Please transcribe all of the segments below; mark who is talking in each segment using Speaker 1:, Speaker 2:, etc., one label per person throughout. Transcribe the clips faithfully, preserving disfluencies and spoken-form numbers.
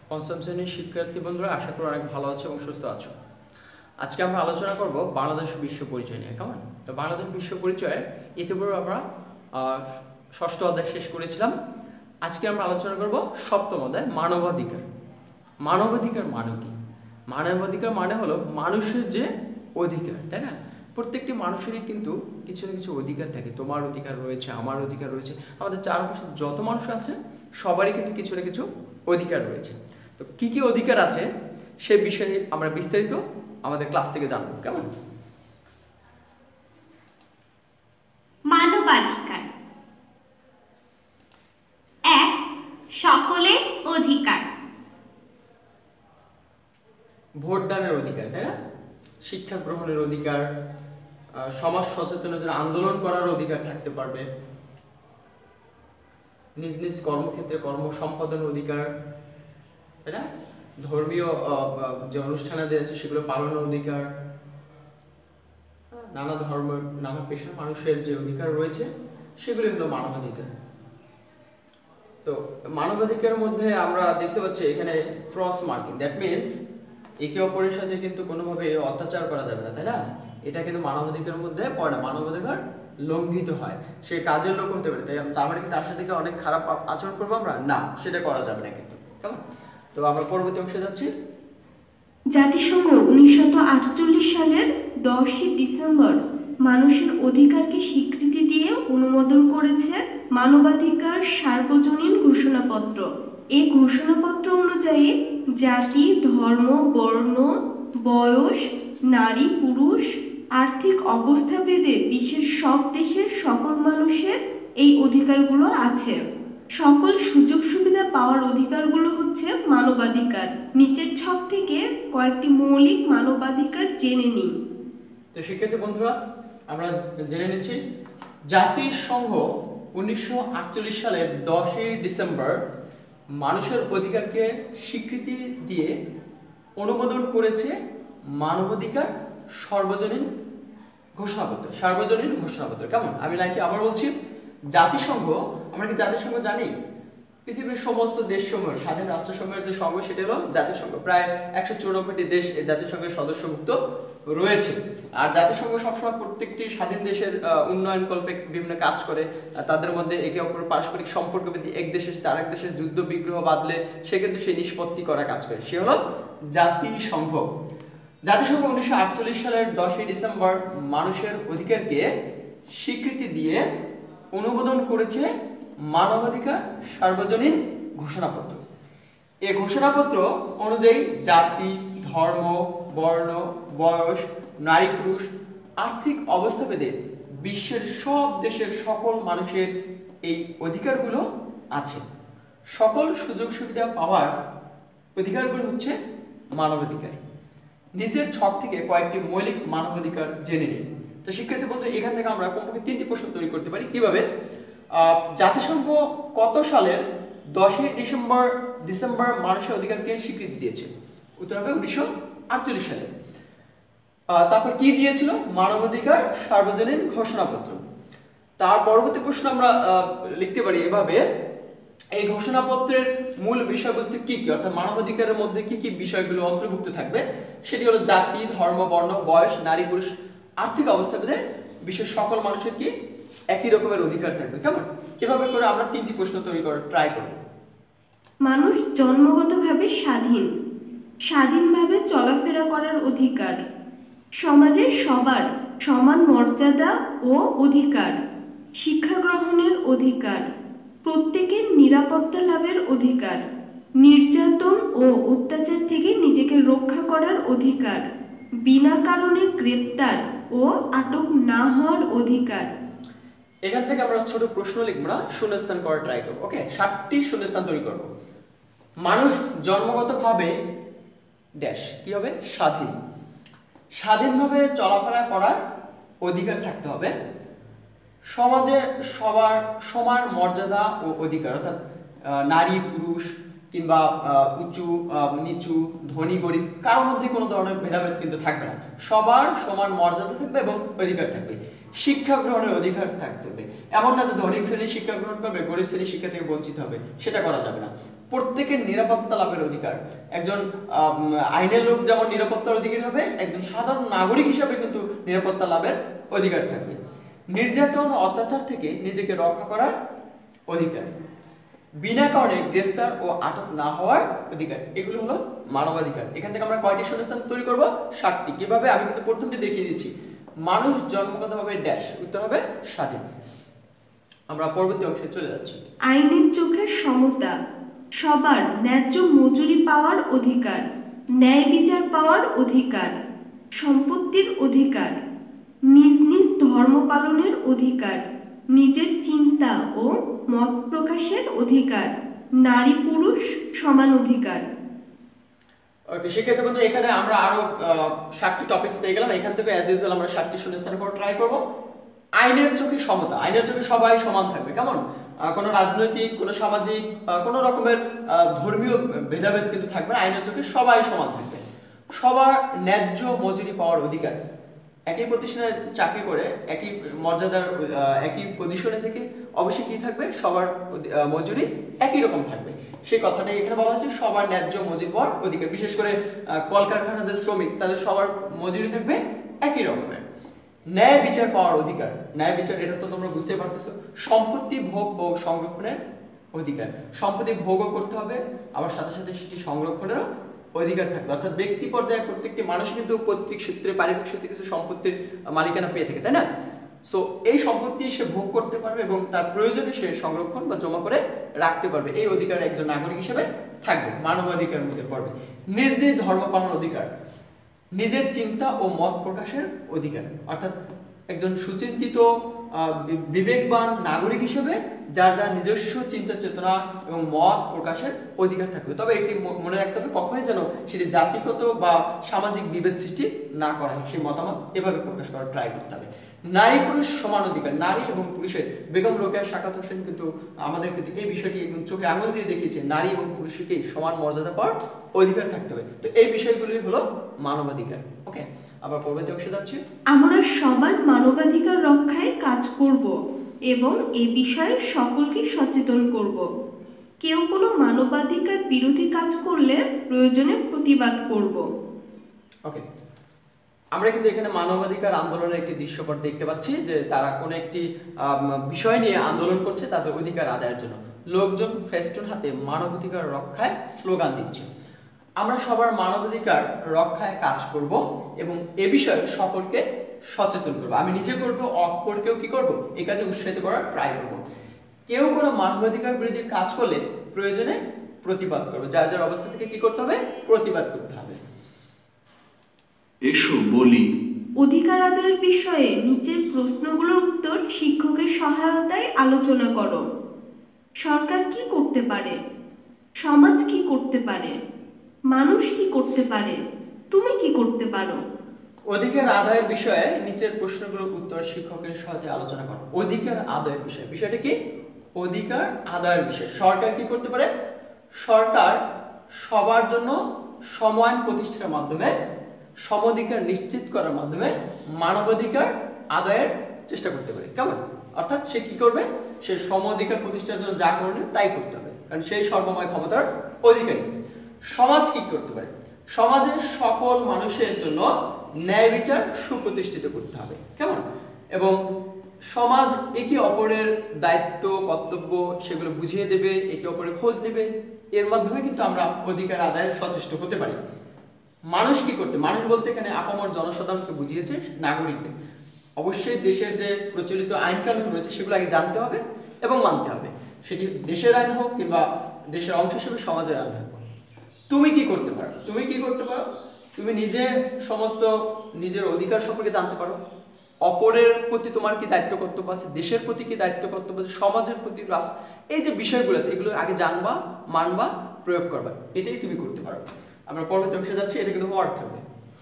Speaker 1: পঞ্চম শ্রেণীর শিক্ষার্থী বন্ধুরা, আশা করি অনেক ভালো আছো এবং সুস্থ আছো। আজকে আমরা আলোচনা করব বাংলাদেশ বিশ্ব পরিচয় নিয়ে। কেমন? তো বাংলাদেশ বিশ্ব পরিচয়ের ইতিপূর্বে আমরা ষষ্ঠ অধ্যায় শেষ করেছিলাম। আজকে আমরা আলোচনা করব সপ্তম অধ্যায় মানবাধিকার। মানবাধিকার মানে কি? মানবাধিকার মানে হলো মানুষের যে অধিকার, তাই না? প্রত্যেকটি মানুষেরই কিন্তু কিছু না কিছু অধিকার থাকে। তোমার অধিকার রয়েছে, আমার অধিকার রয়েছে, আমাদের চারপাশে যত মানুষ আছে সবারই কিন্তু কিছু না কিছু অধিকার রয়েছে। তো কি কি অধিকার আছে সে বিষয়ে আমরা বিস্তারিত আমাদের ক্লাস থেকে জানবো। কেমন?
Speaker 2: মানবাধিকার এক, সকলের অধিকার।
Speaker 1: ভোটদানের অধিকার, তাই না? শিক্ষা গ্রহণের অধিকার, সমাজ সচেতনের জন্য আন্দোলন করার অধিকার থাকতে পারবে, নিজ নিজ কর্মক্ষেত্রে কর্ম সম্পাদনের অধিকার, তাই না? ধর্মীয় যে অনুষ্ঠানাদি আছে সেগুলো পালনের অধিকার, নানা ধর্ম নানা পেশার মানুষের যে অধিকার রয়েছে সেগুলি হলো মানবাধিকার। তো মানবাধিকারের মধ্যে আমরা দেখতে পাচ্ছি এখানে ক্রস মার্কিং, দ্যাট মিনস একে অপরের সাথে কিন্তু কোনোভাবে অত্যাচার করা যাবে না, তাই না? এটা কিন্তু মানবাধিকারের মধ্যে পড়ে না। মানবাধিকার লঙ্ঘিত হয়, সে কাজের লোক হতে পারে, তাই তার মানে কি তার সাথে অনেক খারাপ আচরণ করবো আমরা? না, সেটা করা যাবে না কিন্তু। কেমন? তো আমরা পরবর্তী অংশে যাচ্ছি।
Speaker 3: জাতিসংঘ উনিশশো আটচল্লিশ সালের দশই ডিসেম্বর মানুষের অধিকারকে স্বীকৃতি দিয়ে অনুমোদন করেছে মানবাধিকার সার্বজনীন ঘোষণাপত্র। এই ঘোষণাপত্র অনুযায়ী জাতি, ধর্ম, বর্ণ, বয়স, নারী, পুরুষ, আর্থিক অবস্থা ভেদে বিশ্বের সব দেশের সকল মানুষের এই অধিকারগুলো আছে। সকল সুযোগ সুবিধা পাওয়ার অধিকারগুলো হচ্ছে মানবাধিকার। নিচের ছক থেকে কয়েকটি মৌলিক মানবাধিকার জেনে নিই।
Speaker 1: তো শিক্ষার্থী বন্ধুরা, আমরা জেনে নিচ্ছি জাতিসংঘ উনিশশো আটচল্লিশ সালের দশই ডিসেম্বর মানুষের অধিকারকে স্বীকৃতি দিয়ে অনুমোদন করেছে মানবাধিকার সর্বজনীন ঘোষণাপত্র। সার্বজনীন ঘোষণাপত্র। কেমন? আমি লাইনটি আবার বলছি। জাতিসংঘ, আমরা কি জাতিসংঘ জানি? পৃথিবীর সমস্ত দেশসমূহ, স্বাধীন রাষ্ট্রসমূহের যে সংঘ সেটা হলো জাতিসংঘ। প্রায় একশো চৌরানব্বইটি দেশ এই জাতিসংঘের সদস্যভুক্ত রয়েছে। আর জাতিসংঘ সবসময় প্রত্যেকটি স্বাধীন দেশের উন্নয়ন কল্পে বিভিন্ন কাজ করে। তাদের মধ্যে একে অপরের পারস্পরিক সম্পর্ক বৃদ্ধি, এক দেশের সাথে আরেক দেশের যুদ্ধ বিগ্রহ বাঁধলে সে কিন্তু সেই নিষ্পত্তি করা কাজ করে, সে হলো জাতিসংঘ। জাতিসংঘ উনিশশো আটচল্লিশ সালের দশই ডিসেম্বর মানুষের অধিকারকে স্বীকৃতি দিয়ে অনুমোদন করেছে মানবাধিকার সার্বজনীন ঘোষণাপত্র। এই ঘোষণাপত্র অনুযায়ী জাতি, ধর্ম, বর্ণ, বয়স, নারী, পুরুষ, আর্থিক অবস্থা ভেদে বিশ্বের সব দেশের সকল মানুষের এই অধিকারগুলো আছে। সকল সুযোগ সুবিধা পাওয়ার অধিকারগুলো হচ্ছে মানবাধিকার। নিচের ছক থেকে কয়েকটি মৌলিক মানবাধিকার জেনে নিই। তো শিক্ষার্থী বন্ধু, এখান থেকে আমরা কমপক্ষে তিনটি প্রশ্ন তৈরি করতে পারি। কিভাবে? জাতিসংঘ কত সালের দশই ডিসেম্বর ডিসেম্বর মানুষের অধিকারকে স্বীকৃতি দিয়েছে? উত্তর হবে উনিশশো আটচল্লিশ সালে। তারপর কি দিয়েছিল? মানবাধিকার সার্বজনীন ঘোষণাপত্র। তার পরবর্তী প্রশ্ন আমরা লিখতে পারি এভাবে, এই ঘোষণাপত্রের মূল বিষয়বস্তু কি কি, অর্থাৎ মানবাধিকারের মধ্যে কি কি বিষয়গুলো অন্তর্ভুক্ত থাকবে? সেটি হলো জাতি, ধর্ম, বর্ণ, বয়স, নারী, পুরুষ, আর্থিক অবস্থা ভেদে বিশ্বের সকল মানুষের কি একই রকমের অধিকার থাকবে। কেমন? এভাবে করে আমরা তিনটি প্রশ্ন তৈরি করে ট্রাই করব।
Speaker 3: মানুষ জন্মগতভাবে স্বাধীন, স্বাধীনভাবে চলাফেরা করার অধিকার, সমাজে সবার সমান মর্যাদা ও অধিকার, শিক্ষা গ্রহণের অধিকার, প্রত্যেকের নিরাপত্তা লাভের অধিকার, নির্যাতন ও অত্যাচার থেকে নিজেকে রক্ষা করার অধিকার, বিনা কারণে গ্রেপ্তার ও আটক না হওয়ার অধিকার।
Speaker 1: এখান থেকে আমরা ছোট প্রশ্ন লিখবো না, শূন্যস্থান করা ট্রাই করবো। ওকে, ষাটটি শূন্যস্থান তৈরি করব। মানুষ জন্মগতভাবে দেশ কি হবে? স্বাধীন। স্বাধীনভাবে চলাফেরা করার অধিকার থাকতে হবে। সমাজে সবার সমান মর্যাদা ও অধিকার, অর্থাৎ নারী, পুরুষ কিংবা উঁচু নিচু, ধনী গরিব কারোর মধ্যে কোনো ধরনের ভেদাভেদ কিন্তু থাকবে না। সবার সমান মর্যাদা থাকবে এবং অধিকার থাকবে। শিক্ষা গ্রহণের অধিকার থাকতে হবে। এমন না যে ধনী শ্রেণী শিক্ষা গ্রহণ করবে, গরিব শ্রেণী শিক্ষা থেকে বঞ্চিত হবে, সেটা করা যাবে না। প্রত্যেকের নিরাপত্তা লাভের অধিকার, একজন আইনের লোক যেমন নিরাপত্তার অধিকারী হবে, একজন সাধারণ নাগরিক হিসেবে কিন্তু নিরাপত্তা লাভের অধিকার থাকবে। নির্যাতন ও অত্যাচার থেকে নিজেকে রক্ষা করার অধিকার, বিনা কারণে গ্রেফতার ও আটক না হওয়ার অধিকার, এগুলো হলো মানবাধিকার। এখান থেকে আমরা কয়টি শূন্যস্থান তৈরি করব? ষাটটি। কিভাবে? আমি কিন্তু প্রথমটি দেখিয়ে দিচ্ছি। মানুষ জন্মগতভাবে ড্যাশ, উত্তর হবে স্বাধীন। আমরা পরবর্তী অংশে চলে যাচ্ছি।
Speaker 3: আইনের চোখে সমতা, সবার ন্যায্য মজুরি পাওয়ার অধিকার, ন্যায় বিচার পাওয়ার অধিকার, সম্পত্তির অধিকার, নিজ নিজ ধর্ম পালনের অধিকার, নিজের চিন্তা ও মত প্রকাশের অধিকার, নারী পুরুষ সমান অধিকার।
Speaker 1: ওকে, সেক্ষেত্রে কিন্তু এখানে আমরা আরো ষাটটি টপিকস পেয়ে গেলাম। এখান থেকে অ্যাজ ইউজুয়াল আমরা ষাটটি শূন্যস্থানের পর ট্রাই করব। আইনের চোখে সমতা, আইনের চোখে সবাই সমান থাকবে। কেমন? কোনো রাজনৈতিক, কোনো সামাজিক, কোনো রকমের ধর্মীয় ভেদাভেদ কিন্তু থাকবে না। আইনের চোখে সবাই সমান থাকবে। সবার ন্যায্য মজুরি পাওয়ার অধিকার, একই প্রতিষ্ঠানে চাকরি করে একই মর্যাদার একই পজিশনে থেকে অবশ্যই কি থাকবে? সবার মজুরি একই রকম থাকবে। সেই কথাটাই এখানে বলা হচ্ছে, সবার ন্যায্য মজুরি পাওয়ার অধিকার। বিশেষ করে কলকারখানার যে শ্রমিক, তাদের সবার মজুরি থাকবে একই রকমের। ন্যায় বিচার পাওয়ার অধিকার, ন্যায় বিচার এটা তো তোমরা বুঝতে পারতেছো। সম্পত্তি ভোগ ও সংরক্ষণের অধিকার, সম্পত্তি ভোগও করতে হবে, আবার সাথে সাথে সেটি সংরক্ষণেরও অধিকার থাকবে। অর্থাৎ ব্যক্তি পর্যায়ে প্রত্যেকটি মানুষ কিন্তু পৈতৃক সূত্রে, পারিবারিক সূত্রে কিছু সম্পত্তির মালিকানা পেয়ে থাকে, তাই না? সো এই সম্পত্তি সে ভোগ করতে পারবে এবং তার প্রয়োজনে সে সংরক্ষণ বা জমা করে রাখতে পারবে। এই অধিকার একজন নাগরিক হিসেবে থাকবে, মানবাধিকারের মধ্যে পড়বে। নিজ নিজ ধর্ম পালন অধিকার, নিজের চিন্তা ও মত প্রকাশের অধিকার, অর্থাৎ একজন সুচিন্তিত বিবেকবান নাগরিক হিসেবে যার যার নিজস্ব চিন্তা চেতনা এবং মত প্রকাশের অধিকার থাকবে। তবে এটি মনে রাখতে হবে, কখনোই যেন সেটি জাতিগত বা সামাজিক বিভেদ সৃষ্টি না করা হয়, সেই মতামত এভাবে প্রকাশ করার ট্রাই করতে হবে। নারী পুরুষ সমান অধিকার, নারী এবং পুরুষের, বেগম রোকেয়া সাখাওয়াত হোসেন কিন্তু আমাদের কিন্তু এই বিষয়টি একদম চোখে আঙুল দিয়ে দেখিয়েছে, নারী এবং পুরুষকে সমান মর্যাদা পাওয়ার অধিকার থাকতে হবে। তো এই বিষয়গুলি হলো মানবাধিকার। ওকে, আবার পরবর্তী অংশে যাচ্ছি।
Speaker 3: আমরা সবার মানবাধিকার রক্ষায় কাজ করব এবং এ বিষয়ে সকলকে সচেতন করব। কেউ কোনো মানবাধিকার বিরোধী কাজ করলে প্রয়োজনে প্রতিবাদ করব।
Speaker 1: ওকে, আমরা কিন্তু এখানে মানবাধিকার আন্দোলনের একটি দৃশ্যপট দেখতে পাচ্ছি, যে তারা কোনো একটি বিষয় নিয়ে আন্দোলন করছে তাদের অধিকার আদায়ের জন্য। লোকজন ফেস্টুন হাতে মানবাধিকার রক্ষায় স্লোগান দিচ্ছে। আমরা সবার মানবাধিকার রক্ষায় কাজ করব এবং এ বিষয়ে সকলকে সচেতন করব। আমি নিজে করব, অপরকেও কি করব? এই কাজে উৎসাহিত করার ট্রাই করব। কেউ কোনো মানবাধিকার বিরোধী কাজ করলে প্রয়োজনে প্রতিবাদ করব। যার যার অবস্থা থেকে কি করতে হবে? প্রতিবাদ করতে হবে।
Speaker 4: এসো বলি।
Speaker 3: অধিকার আদায়ের বিষয়ে নিচের প্রশ্নগুলোর উত্তর শিক্ষকের সহায়তায় আলোচনা করো। সরকার কি করতে পারে? সমাজ কি করতে পারে? মানুষ কি করতে পারে? তুমি কি করতে পারো?
Speaker 1: অধিকার আদায়ের বিষয়ে নিচের প্রশ্নগুলোর উত্তর শিক্ষকের সহায়তায় আলোচনা করো। অধিকার আদায়ের বিষয়, বিষয়টা কি? অধিকার আদায়ের বিষয়। সরকার কি করতে পারে? সরকার সবার জন্য সমান প্রতিষ্ঠার মাধ্যমে, সমঅধিকার নিশ্চিত করার মাধ্যমে মানবাধিকার আদায়ের চেষ্টা করতে পারে। কেমন? অর্থাৎ সে কি করবে? সে সমঅধিকার প্রতিষ্ঠার জন্য যা করণীয় তাই করতে হবে, কারণ সেই সর্বময় ক্ষমতার অধিকারী। সমাজ কি করতে পারে? সমাজের সকল মানুষের জন্য ন্যায় বিচার সুপ্রতিষ্ঠিত করতে হবে। কেমন? এবং সমাজ একে অপরের দায়িত্ব কর্তব্য সেগুলো বুঝিয়ে দেবে, একে অপরের খোঁজ নেবে। এর মাধ্যমে কিন্তু আমরা অধিকার আদায়ের সচেষ্ট হতে পারি। মানুষ কি করতে? মানুষ বলতে এখানে আপামর জনসাধারণকে বুঝিয়েছে, নাগরিকদের। অবশ্যই দেশের যে প্রচলিত আইন কানুন রয়েছে সেগুলো আগে জানতে হবে এবং মানতে হবে, সেটি দেশের আইন হোক কিংবা দেশের অংশ হিসেবে সমাজের আইন হোক। তুমি কি করতে পারো? তুমি কি করতে পারো? তুমি নিজে সমস্ত নিজের অধিকার সম্পর্কে জানতে পারো। অপরের প্রতি তোমার কি দায়িত্ব কর্তব্য আছে, দেশের প্রতি কি দায়িত্ব কর্তব্য আছে, সমাজের প্রতি রাষ্ট্র, এই যে বিষয়গুলো আছে এগুলো আগে জানবা, মানবা, প্রয়োগ করবা। এটাই তুমি করতে পারো। আমরা পরবর্তী অংশে যাচ্ছি, এটা কিন্তু ওয়ার্ড থাকবে।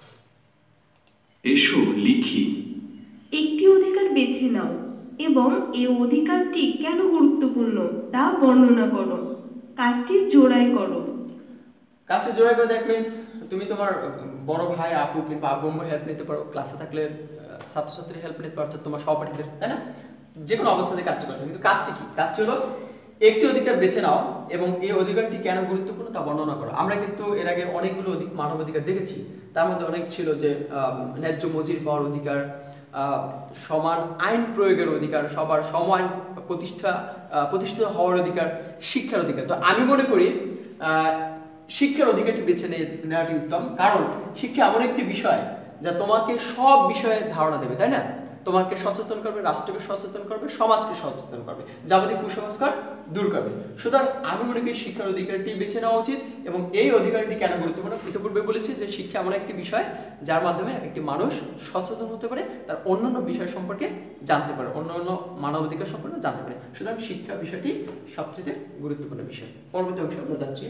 Speaker 4: এসো লিখি।
Speaker 3: একটি অধিকার বেছে নাও এবং এই অধিকারটি কেন গুরুত্বপূর্ণ তা বর্ণনা করো। কাজটি জোড়াই করো।
Speaker 1: কাজটা জোড়া করে দ্যাট মিনস তুমি তোমার বড় ভাই আপু কিংবা আব্বু আম্মুর হেল্প নিতে পারো, ক্লাসে থাকলে ছাত্রছাত্রীর হেল্প নিতে পারো, তোমার সহপাঠীদের, তাই না? যে কোনো অবস্থাতে কাজটি করতে হবে। কিন্তু কাজটি কি? কাজটি হলো একটি অধিকার বেছে নাও এবং এই অধিকারটি কেন গুরুত্বপূর্ণ তা বর্ণনা করো। আমরা কিন্তু এর আগে অনেকগুলো মানব অধিকার দেখেছি, তার মধ্যে অনেক ছিল যে ন্যায্য মজুরি পাওয়ার অধিকার, সমান আইন প্রয়োগের অধিকার, সবার সমান প্রতিষ্ঠা প্রতিষ্ঠিত হওয়ার অধিকার, শিক্ষার অধিকার। তো আমি মনে করি শিক্ষার অধিকারটি বেছে নেওয়াটি উত্তম, কারণ শিক্ষা এমন একটি বিষয় যা তোমাকে সব বিষয়ে ধারণা দেবে, তাই না? তোমাকে সচেতন করবে, রাষ্ট্রকে সচেতন করবে, সমাজকে সচেতন করবে, যাবতীয় কুসংস্কার দূর করবে। সুতরাং আমি মনে করি শিক্ষার অধিকারটি বেছে নেওয়া উচিত। এবং এই অধিকারটি কেন গুরুত্বপূর্ণ? ইতিপূর্বে বলেছি যে শিক্ষা এমন একটি বিষয় যার মাধ্যমে একটি মানুষ সচেতন হতে পারে, তার অন্যান্য বিষয় সম্পর্কে জানতে পারে, অন্যান্য মানবাধিকার সম্পর্কে জানতে পারে। সুতরাং শিক্ষা বিষয়টি সবচেয়ে গুরুত্বপূর্ণ বিষয়। পরবর্তী অংশে আমরা যাচ্ছি।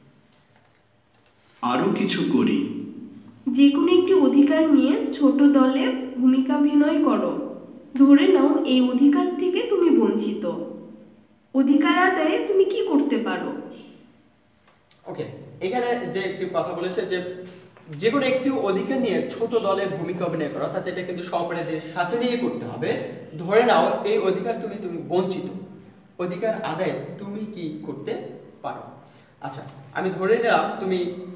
Speaker 4: আরো কিছু করি।
Speaker 3: যে কোনো একটি অধিকার নিয়ে ছোট দলে ভূমিকাভিনয় করো। ধরে নাও এই অধিকার থেকে তুমি বঞ্চিত। অধিকার আদায়ে তুমি কি করতে পারো?
Speaker 1: ওকে, এখানে যে একটি কথা বলেছে যে যে কোনো একটি অধিকার নিয়ে ছোট দলে ভূমিকা অভিনয় করো, অর্থাৎ এটা কিন্তু সহপাঠীদের সাথে নিয়ে করতে হবে। ধরে নাও এই অধিকার তুমি তুমি বঞ্চিত, অধিকার আদায়ে তুমি কি করতে পারো। আচ্ছা, আমি ধরে নিলাম তুমি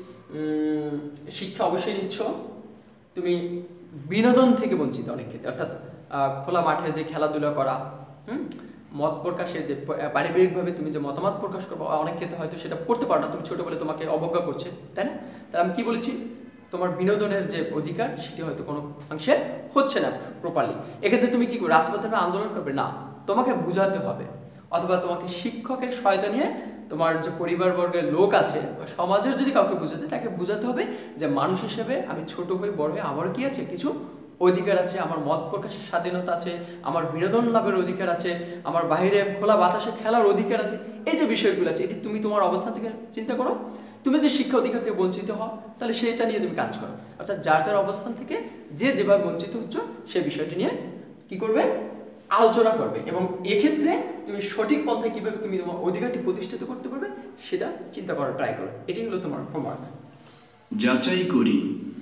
Speaker 1: শিক্ষা অবশ্যই নিচ্ছ, তুমি বিনোদন থেকে বঞ্চিত অনেক ক্ষেত্রে, অর্থাৎ খোলা মাঠে যে খেলাধুলা করা, হুম মত প্রকাশের যে পারিবারিকভাবে তুমি যে মতামত প্রকাশ করবো, অনেক ক্ষেত্রে হয়তো সেটা করতে পারো না, তুমি ছোট বলে তোমাকে অবজ্ঞা করছে, তাই না? তাহলে আমি কি বলেছি, তোমার বিনোদনের যে অধিকার সেটি হয়তো কোনো অংশে হচ্ছে না প্রপারলি। এক্ষেত্রে তুমি কি করবে? রাজপথে আন্দোলন করবে না, তোমাকে বুঝাতে হবে, অথবা তোমাকে শিক্ষকের সহায়তা নিয়ে তোমার যে পরিবারবর্গের লোক আছে বা সমাজের যদি কাউকে বুঝাতে, তাকে বুঝাতে হবে যে মানুষ হিসেবে আমি ছোট হয়ে বড় হয়ে আমার কি আছে, কিছু অধিকার আছে, আমার মত প্রকাশের স্বাধীনতা আছে, আমার বিনোদন লাভের অধিকার আছে, আমার বাইরে খোলা বাতাসে খেলার অধিকার আছে। এই যে বিষয়গুলো আছে, এটি তুমি তোমার অবস্থান থেকে চিন্তা করো। তুমি যদি শিক্ষা অধিকার থেকে বঞ্চিত হও, তাহলে সেটা নিয়ে তুমি কাজ করো, অর্থাৎ যার যার অবস্থান থেকে যে যেভাবে বঞ্চিত হচ্ছ সেই বিষয়টি নিয়ে কি করবে, আলোচনা করবে, এবং এক্ষেত্রে তুমি সঠিক পন্থায় কিভাবে তুমি তোমার অধিকারটি প্রতিষ্ঠিত করতে পারবে সেটা চিন্তা করার ট্রাই করো। এটি হলো তোমার হোমওয়ার্ক।
Speaker 4: যাচাই করি।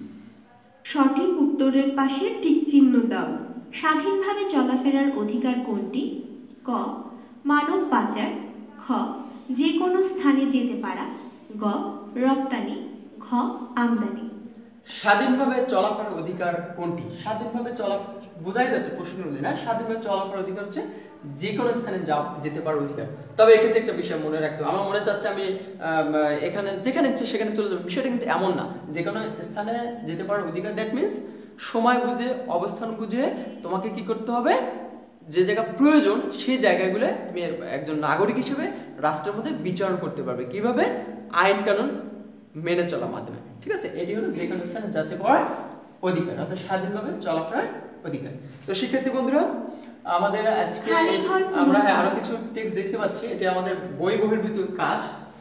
Speaker 3: সঠিক উত্তরের পাশে টিক চিহ্ন দাও।
Speaker 2: স্বাধীনভাবে চলাফেরার অধিকার কোনটি? ক. মানব পাচার। খ. যে কোনো স্থানে যেতে পারা। গ. রপ্তানি। ঘ. আমদানি।
Speaker 1: স্বাধীনভাবে চলাফেরার অধিকার কোনটি? স্বাধীনভাবে চলা বোঝাই যাচ্ছে প্রশ্ন অনুযায়ী, না? স্বাধীনভাবে চলাফেরার অধিকার হচ্ছে যে কোনো স্থানে যা যেতে পারার অধিকার। তবে এক্ষেত্রে একটা বিষয় মনে রাখতে হবে, আমার মনে চাচ্ছে আমি এখানে যেখানে ইচ্ছে সেখানে চলে যাবো, বিষয়টা কিন্তু এমন না। যে কোনো স্থানে যেতে পারার অধিকার, দ্যাট মিনস সময় বুঝে, অবস্থান বুঝে তোমাকে কি করতে হবে, যে জায়গা প্রয়োজন সেই জায়গাগুলো তুমি একজন নাগরিক হিসেবে রাষ্ট্রের মধ্যে বিচারণ করতে পারবে, কিভাবে? আইন কানুন মেনে চলার মাধ্যমে, ঠিক আছে? এটি হলো যে কোনো স্থানে যেতে পারার অধিকার, অর্থাৎ স্বাধীনভাবে চলাফেরার অধিকার। তো শিক্ষার্থী বন্ধুরা, আমাদের আজকে আমরা আরো কিছু টেক্সট দেখতে পাচ্ছি, এটা আমাদের বই বহির্ভূত কাজ।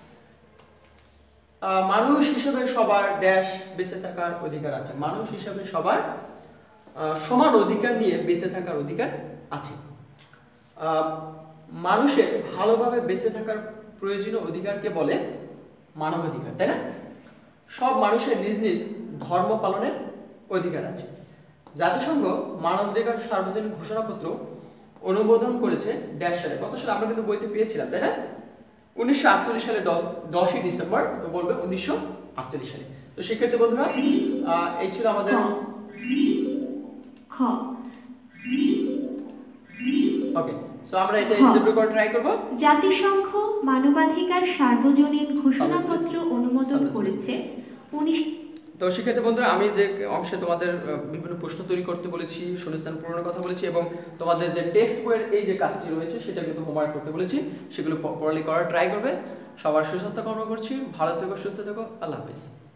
Speaker 1: মানুষ হিসেবে সবার দেশ বেঁচে থাকার অধিকার আছে। মানুষ হিসেবে সবার সমান অধিকার নিয়ে বেঁচে থাকার অধিকার আছে। মানুষের ভালোভাবে বেঁচে থাকার প্রয়োজনীয় অধিকারকে বলে মানবাধিকার, তাই না? সব মানুষের নিজ নিজ ধর্ম পালনের অধিকার আছে। জাতিসংঘ মানবাধিকার সার্বজনীন ঘোষণাপত্র অনুমোদন করেছে দেড় সালে। কত সালে? আমরা কিন্তু বইতে পেয়েছিলাম, তাই না? উনিশশো আটচল্লিশ সালে দশই ডিসেম্বর, তো বলবে উনিশশো আটচল্লিশ সালে। তো শিক্ষার্থী বন্ধুরা, এই ছিল আমাদের
Speaker 2: খ।
Speaker 1: ওকে, সো আমরা এটা এসডব্লিউ করে ট্রাই করব।
Speaker 2: জাতিসংঘ মানবাধিকার সার্বজনীন ঘোষণাপত্র অনুমোদন করেছে উনিশ।
Speaker 1: তো শিক্ষার্থী বন্ধুরা, আমি যে অংশে তোমাদের বিভিন্ন প্রশ্ন তৈরি করতে বলেছি, শূন্যস্থান পূরণের কথা বলেছি, এবং তোমাদের যে টেক্সট বইয়ের এই যে কাজটি রয়েছে সেটা কিন্তু হোমওয়ার্ক করতে বলেছি, সেগুলো পড়ালি করার ট্রাই করবে। সবার সুস্বাস্থ্য কামনা করছি। ভালো থেকো, সুস্থ থেকো। আল্লাহ হাফেজ।